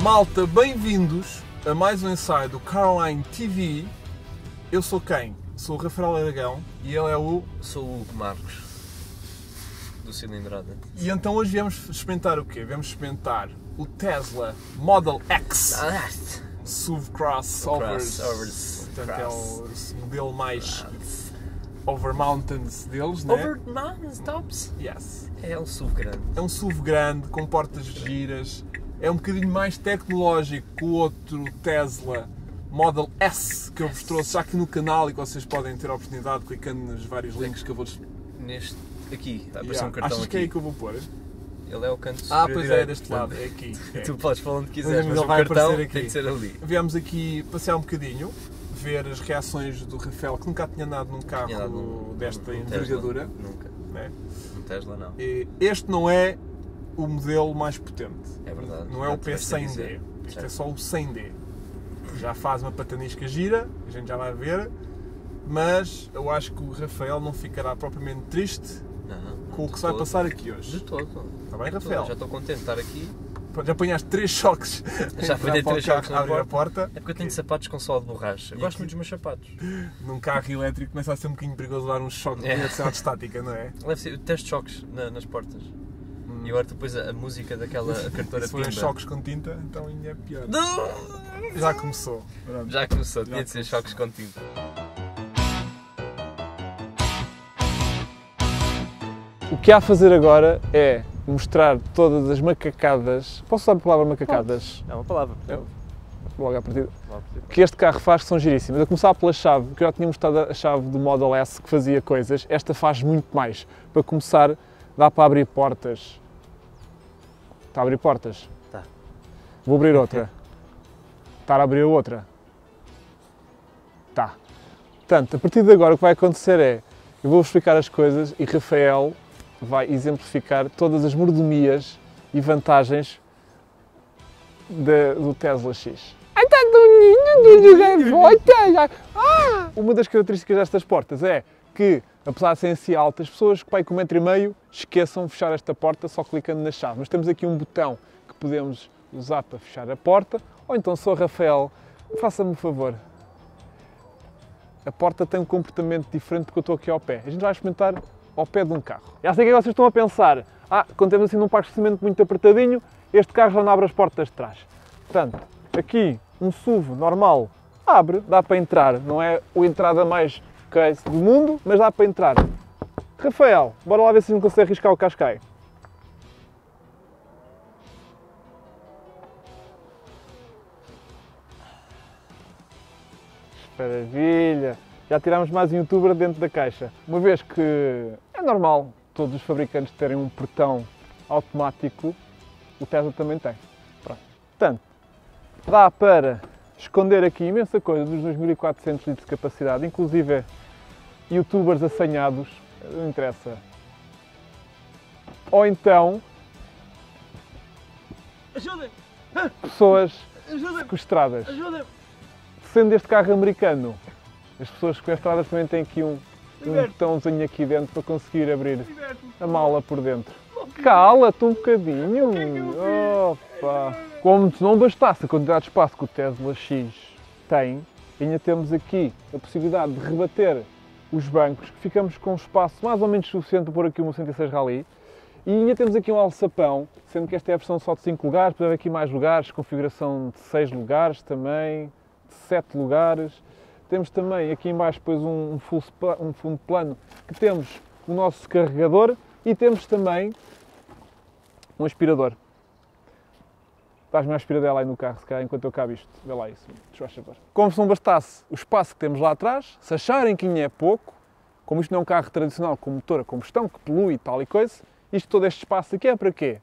Malta, bem-vindos a mais um ensaio do Caroline TV. Eu sou quem? Sou o Rafael Aragão e ele é o... Sou o Hugo Marcos, do Cilindrada. E então hoje viemos experimentar o quê? Viemos experimentar o Tesla Model X SUV Crossovers. Portanto, é o modelo mais over mountains deles, né? Over mountains tops? Yes. É um SUV grande. É um SUV grande, com portas giras. É um bocadinho mais tecnológico que o outro Tesla Model S que eu vos trouxe já aqui no canal e que vocês podem ter a oportunidade clicando nos vários links que eu vou... Neste, aqui, está a aparecer um cartão. Achas aqui. que é aí que eu vou pôr? Ele é o canto superior. Pois direito, é, deste lado, é aqui. É. Tu podes falar onde quiseres, mas ele o vai cartão aparecer aqui. tem que ser ali. Viemos aqui passear um bocadinho, ver as reações do Rafael, que nunca tinha andado num carro desta envergadura. Nunca. Né? Um Tesla não. E este não é o modelo mais potente. É verdade. Não é o P100D. Isto é só o 100D. Já faz uma patanisca gira, a gente já vai ver, mas eu acho que o Rafael não ficará propriamente triste com o que se vai passar aqui hoje. De todo. Está bem, Rafael? Já estou contente de estar aqui. Já apanhaste 3 choques. Já apanhei 3 choques na abrir a porta. É porque eu tenho sapatos com sola de borracha. Eu gosto muito dos meus sapatos. Num carro elétrico começa a ser um bocadinho perigoso dar um choque de eletricidade estática, não é? Deve ser, teste choques nas portas. E agora depois a música daquela cantora Se forem Pimba. choques com tinta, então ainda é pior. Não! Já começou. Já começou, tinha de ser choques com tinta. O que há a fazer agora é mostrar todas as macacadas. Posso usar a palavra macacadas? É uma palavra. Logo à partida. Que este carro faz que são giríssimas. A começar pela chave, que eu já tinha mostrado a chave do Model S que fazia coisas. Esta faz muito mais. Para começar, dá para abrir portas. Está a abrir portas? Tá. Vou abrir outra. Está a abrir a outra? Tá. Portanto, a partir de agora o que vai acontecer é, eu vou explicar as coisas e Rafael vai exemplificar todas as mordomias e vantagens do Tesla X. Ai, está Uma das características destas portas é que, apesar de serem assim altas, as pessoas que com 1,5 m esqueçam de fechar esta porta só clicando na chave. Mas temos aqui um botão que podemos usar para fechar a porta. Ou então, sou Rafael, faça-me um favor. A porta tem um comportamento diferente porque eu estou aqui ao pé. A gente vai experimentar ao pé de um carro. Já sei o que vocês estão a pensar. Quando temos assim num parque de estacionamento muito apertadinho, este carro já não abre as portas de trás. Portanto, aqui um SUV normal abre, dá para entrar. Não é a entrada mais case do mundo, mas dá para entrar. Rafael, bora lá ver se a gente consegue riscar o Qashqai. Maravilha! Já tirámos mais um youtuber dentro da caixa. Uma vez que é normal todos os fabricantes terem um portão automático, o Tesla também tem. Pronto. Portanto, dá para esconder aqui imensa coisa dos 2400 litros de capacidade, inclusive youtubers assanhados, não interessa. Ou então, pessoas sequestradas. Sendo este carro americano, as pessoas sequestradas também têm aqui um botãozinho aqui dentro para conseguir abrir a mala por dentro. Cala-te um bocadinho! Opa. Como se não bastasse a quantidade de espaço que o Tesla X tem, ainda temos aqui a possibilidade de rebater os bancos, que ficamos com um espaço mais ou menos suficiente para pôr aqui uma 106 Rally. E ainda temos aqui um alçapão, sendo que esta é a versão só de 5 lugares, pode haver aqui mais lugares, configuração de 6 lugares também, de 7 lugares. Temos também aqui em baixo depois um fundo plano, que temos o nosso carregador e temos também um aspirador. Dás-me uma aspiradela aí no carro, se calhar, enquanto eu cabo isto. Vê lá isso, desfaz favor. Como se não bastasse o espaço que temos lá atrás, se acharem que ainda é pouco, como isto não é um carro tradicional com motor a combustão, que polui e tal e coisa, isto todo este espaço aqui é para quê?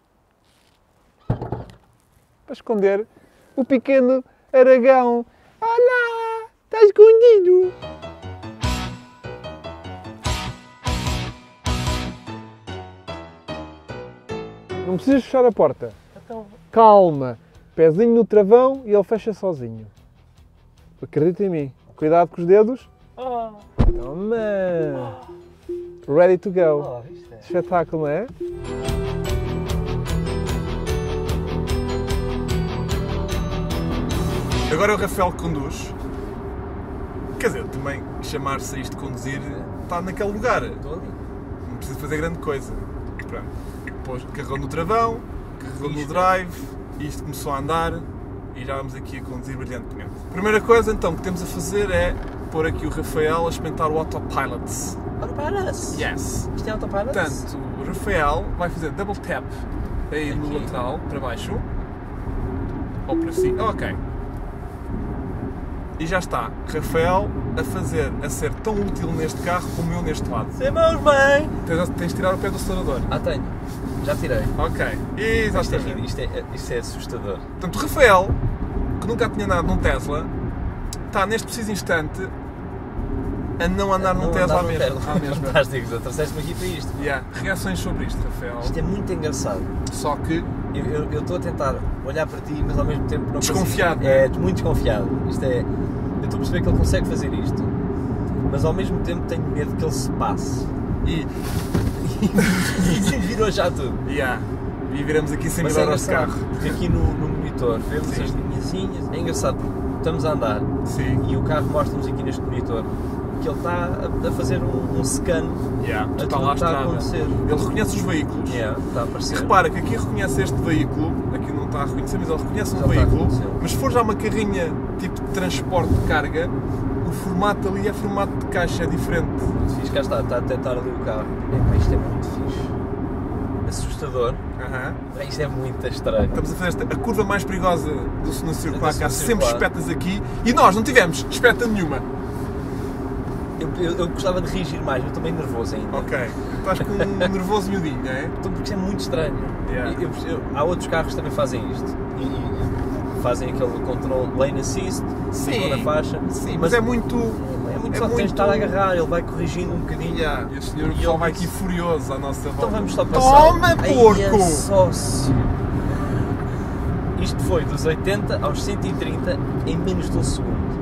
Para esconder o pequeno Aragão. Olá! Está escondido! Não precisas fechar a porta. Então... Calma! Pezinho no travão e ele fecha sozinho. Acredita em mim. Cuidado com os dedos. Toma! Ready to go. Espetáculo, não é? Agora é o Rafael que conduz. Quer dizer, também chamar-se isto de conduzir está naquele lugar. Estou ali. Não precisa fazer grande coisa. Pronto. Depois carregou no travão, carregou no drive, e isto começou a andar e já vamos aqui a conduzir brilhantemente. A primeira coisa então que temos a fazer é pôr aqui o Rafael a experimentar o Autopilot. Autopilot? Yes. Isto é Autopilot? Portanto, o Rafael vai fazer double tap aí no Aqui. lateral, para baixo. Ou para cima. Ok. E já está. Rafael a ser tão útil neste carro como eu neste lado. Sem mãos, bem! Tens de tirar o pé do acelerador. Tenho. Já tirei. Ok. Exatamente. Isto é assustador. Portanto, o Rafael, que nunca tinha andado num Tesla, está neste preciso instante a não andar num Tesla à mesma. Fantástico, trouxeste-me aqui para isto. Yeah. Reações sobre isto, Rafael? Isto é muito engraçado. Só que... Eu estou a tentar olhar para ti, mas ao mesmo tempo não Desconfiado, consigo. É, muito desconfiado. Isto é... Eu estou a perceber que ele consegue fazer isto, mas ao mesmo tempo tenho medo que ele se passe. E virou já tudo. yeah. E viramos aqui 100 Mas mil é euros de engraçado, carro. porque aqui no monitor vemos Sim. as linhazinhas. É engraçado porque estamos a andar Sim. e o carro mostra-nos aqui neste monitor que ele está a fazer um scan Yeah. a Está tudo lá que está a estrada. acontecer. Ele reconhece os veículos. Está a aparecer. Repara que aqui reconhece este veículo, aqui não está a reconhecer, mas ele reconhece um Já está a veículo, reconhecer. mas se for já uma carrinha tipo de transporte de carga, o formato ali é formato de caixa, é diferente. Muito fixe, cá está a detectar ali o carro. Isto é muito fixe. Assustador. Aham. Isto é muito estranho. Estamos a fazer a curva mais perigosa do segundo circular, que há Do sempre circular. espetas aqui, e nós não tivemos espeta nenhuma. Eu gostava de reagir mais, eu estou meio nervoso ainda. Ok. Estás com um nervoso miudinho, não é? Então, porque isto é muito estranho. Yeah. Há outros carros que também fazem isto. E fazem aquele control lane assist, ficam na faixa. Sim, mas é muito... É muito é só muito- tens de estar a agarrar, ele vai corrigindo um bocadinho. Yeah. E o senhor E pessoal ele vai disse- aqui furioso à nossa volta. Então vamos só passar. Toma, Ai, porco! é sócio. Isto foi dos 80 aos 130 em menos de um segundo.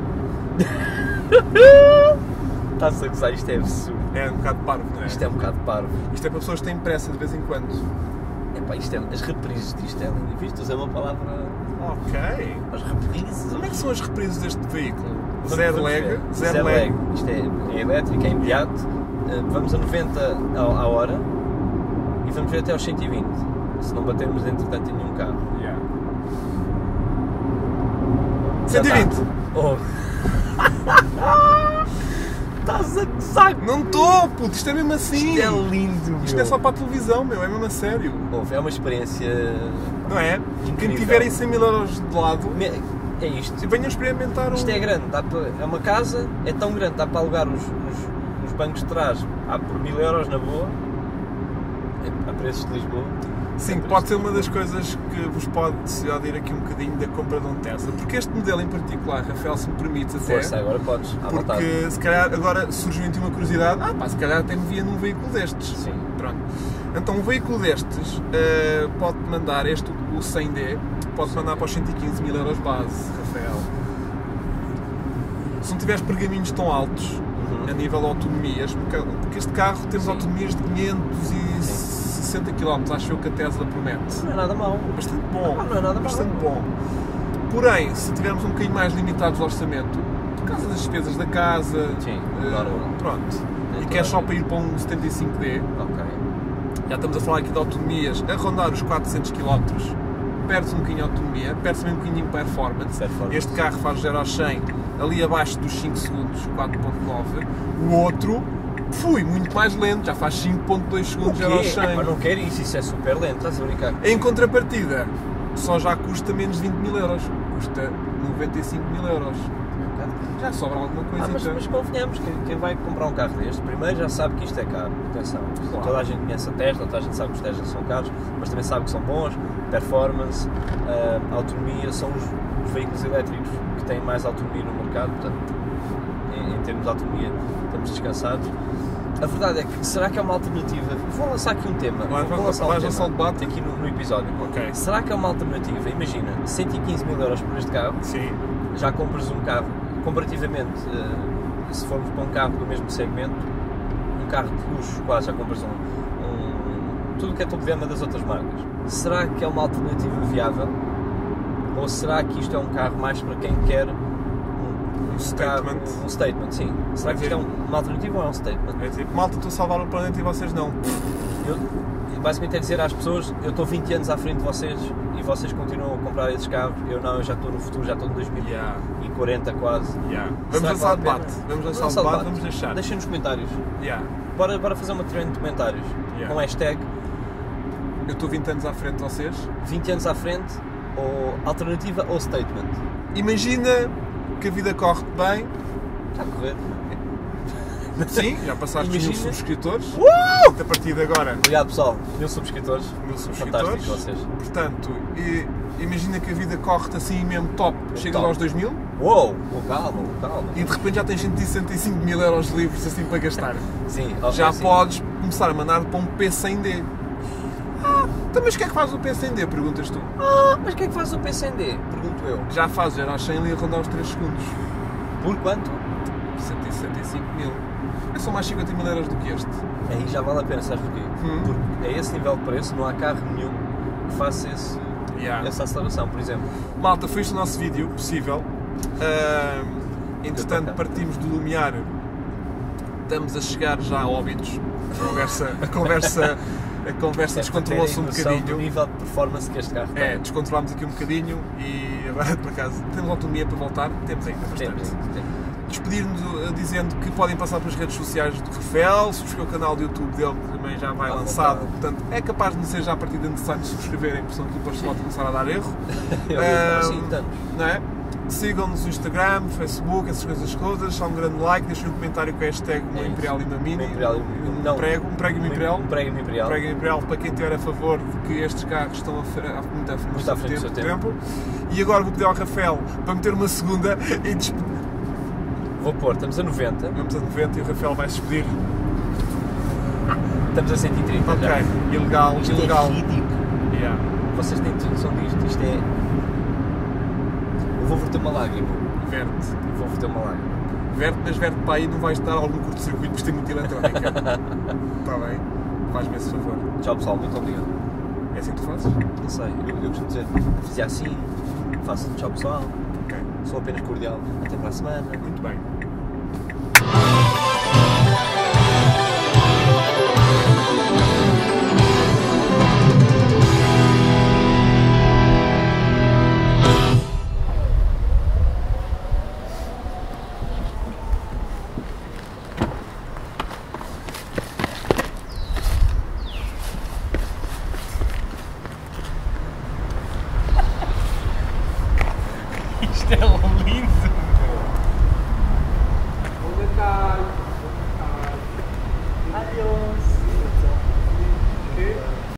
Está-se a gozar, isto é absurdo. É um bocado parvo, não é? Isto é um bocado parvo. Isto é para pessoas que têm pressa de vez em quando. Epá, as reprises disto é lindo. Viste? Usei uma palavra. Ok. As reprises. Como é que são as reprises deste veículo? Vamos Zero ver. lag? Zero lag. Isto é elétrico, é imediato. Vamos a 90 à hora e vamos ver até aos 120. Se não batermos entretanto em nenhum carro. Yeah. Já 120! está. Oh. Estás a gozar! Não estou, puto, isto é mesmo assim! Isto é lindo, meu. Isto é só para a televisão, meu, é mesmo a sério. Ouve, é uma experiência. Não é? Quem Incrível. tiverem 100 mil euros de lado, É isto. venham experimentar Isto é grande, é uma casa, é tão grande, dá para alugar os bancos de trás por 1000 euros na boa, a preços de Lisboa. Sim, pode ser uma das coisas que vos pode decidir aqui um bocadinho da compra de um Tesla. Porque este modelo em particular, Rafael, se me permites até, Força, agora podes, à vontade. porque se calhar agora surgiu em ti uma curiosidade, se calhar até me via num veículo destes. Sim. Pronto. Então um veículo destes pode-te mandar, o 100D, pode mandar para os 115 mil euros base, Rafael. Se não tiveres pergaminhos tão altos, a nível de autonomias, porque este carro temos Sim. autonomias de 560 km, acho eu que a Tesla promete. Não é nada mau. Bastante bom. Não é nada mau. Bastante bom. Porém, se tivermos um bocadinho mais limitados de orçamento, por causa das despesas da casa, Sim, claro. pronto, e Então, queres só para ir para um 75D, Ok. já estamos a falar aqui de autonomias a rondar os 400 km, perde-se um bocadinho de autonomia, perde-se também um bocadinho de performance. Este carro faz 0 a 100 ali abaixo dos 5 segundos, 4.9. O outro, muito mais lento, já faz 5.2 segundos 0 a 100. Não quero isso é super lento, estás a brincar? Em contrapartida, só já custa menos de 20 mil euros, custa 95 mil euros. Já sobra alguma coisa então. Mas convenhamos que quem vai comprar um carro deste, primeiro já sabe que isto é caro, atenção, Claro. toda a gente conhece a Tesla, toda a gente sabe que os Teslas são caros, mas também sabe que são bons, performance, autonomia, são os veículos elétricos que têm mais autonomia no mercado, portanto, em termos de autonomia estamos descansados. A verdade é que, será que é uma alternativa? Vou lançar aqui um tema, vou lançar um lançar o debate aqui no episódio. Ok. Será que é uma alternativa? Imagina, 115 mil euros por este carro, Sim. já compras um carro, comparativamente, se formos para um carro do mesmo segmento, um carro de luxo, quase já compras tudo o que é topo de gama das outras marcas. Será que é uma alternativa viável? Ou será que isto é um carro mais para quem quer um statement? Um statement, sim. Será que isto é uma alternativa ou é um statement? É tipo, malta, estou a salvar o planeta e vocês não. Basicamente é dizer às pessoas, eu estou 20 anos à frente de vocês e vocês continuam a comprar esses carros, eu não, eu já estou no futuro, já estou em 2040 quase. Vamos lançar o debate, vamos deixar. Deixem nos comentários. Bora fazer uma trend de comentários com hashtag eu estou 20 anos à frente de vocês. 20 anos à frente, ou alternativa ou statement. Imagina que a vida corre-te bem. Está a correr. Sim, já passaste 1000 subscritores. A partir de agora. Obrigado pessoal, 1000 subscritores. Fantástico vocês. Portanto, imagina que a vida corre-te assim mesmo top. Chegas aos 2000. Uou, calma. E de repente já tens 165 mil euros de livros assim para gastar. Sim, já podes começar a mandar para um P100D. Então, mas o que é que faz o P100D? Perguntas tu. Mas o que é que faz o P100D? Pergunto eu. Já faz, era aos 100 ali a rondar os 3 segundos. Por quanto? 165 mil. É só mais 50 mil euros do que este. Aí já vale a pena, sabes porquê? Porque a esse nível de preço não há carro nenhum que faça essa aceleração, por exemplo. Malta, foi este o nosso vídeo, possível. Entretanto, partimos do Lumiar. Estamos a chegar já a Óbidos. A conversa descontrolou-se um bocadinho. Do nível de performance que este carro tem. Descontrolámos aqui um bocadinho e agora, por acaso, temos autonomia para voltar? Temos ainda bastante. Despedir-nos dizendo que podem passar pelas redes sociais do Rafael, subscrever o canal do YouTube dele, que também já vai lançado. Portanto, é capaz de não ser já a partir de necessário subscreverem, porque senão aqui depois pode começar a dar erro. Não é? Sigam-nos no Instagram, Facebook, essas coisas todas. Só um grande like, deixem um comentário com a hashtag uma Imperial e uma Mini. Um prego e uma Imperial. Prego e Imperial para quem estiver a favor de que estes carros estão muito à frente do seu tempo. E agora vou pedir ao Rafael para meter uma segunda e vou pôr, estamos a 90. Vamos a 90 e o Rafael vai se despedir. Estamos a 130. Ok, já. Ilegal. É ridículo. Vocês têm noção disto. Isto é. Eu vou verter uma lágrima. Mas verte para aí, não vais dar algum curto-circuito, porque isto é muito eletrónica. Está bem? Faz-me esse favor. Tchau pessoal, muito obrigado. É assim que tu fazes? Não sei, eu costumo dizer, fazia assim, faço tchau pessoal. Sou apenas cordial. Até para a semana. Muito bem. Isto é lindo!